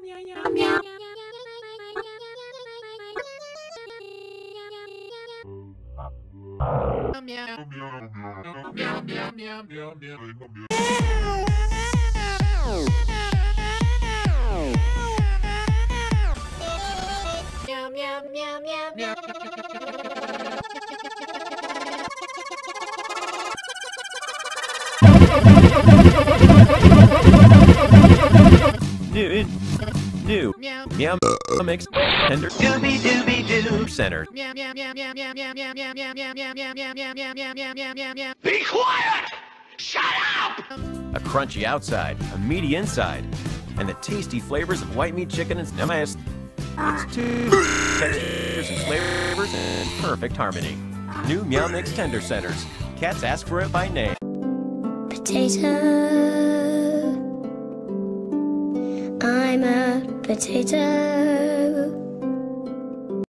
New meow mix tender dooby dooby doo center. Be quiet! Shut up! A crunchy outside, a meaty inside, and the tasty flavors of white meat chicken and MIS. It's two textures and flavors in perfect harmony. New Meow Mix Tender Centers. Cats ask for it by name. Potato. I'm a potato.